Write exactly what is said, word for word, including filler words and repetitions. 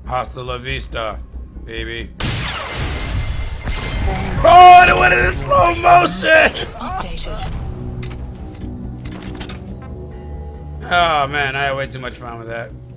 Hasta la Vista, baby. Oh, it went in slow motion! Oh man, I had way too much fun with that.